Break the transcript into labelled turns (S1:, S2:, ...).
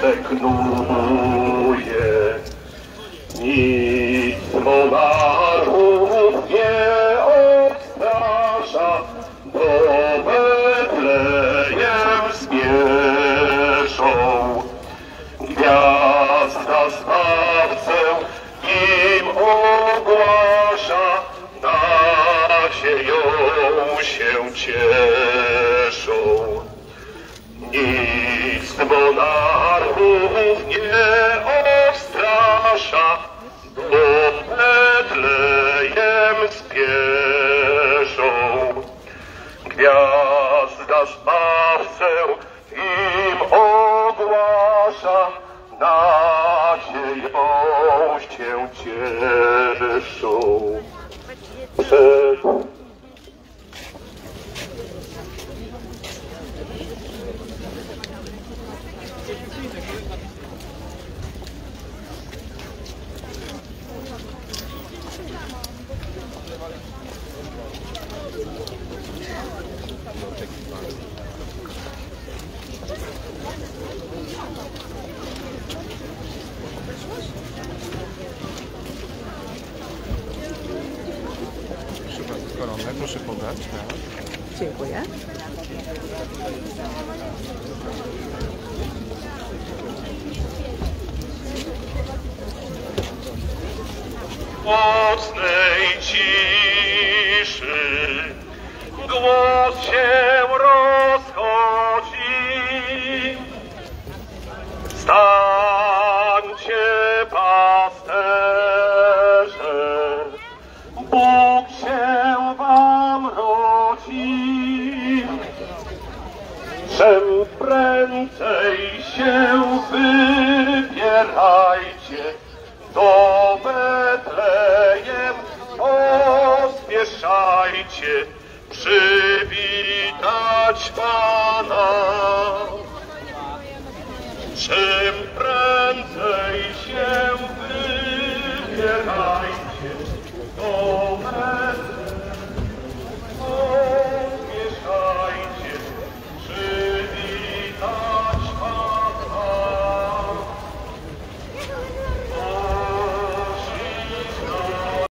S1: knuje. Nic monarchów nie odstrasza, do Betlejem spieszą. Gwiazda Zbawcę im ogłasza, nadzieją się cieszą. Nic monarchów nie odstrasza, do Betlejem spieszą. Gwiazda Zbawcę im ogłasza, nadzieją się cieszą.
S2: Koronę, proszę podać, tak.
S3: Dziękuję.
S1: W nocnej ciszy głos się rozchodzi. Stańcie, pasterze, Bóg się wam rodzi. Czym prędzej się wybierajcie, do Betlejem pospieszajcie, przywitać Pana. Czym prędzej się wybierajcie, do Betlejem pospieszajcie, przywitać Pana.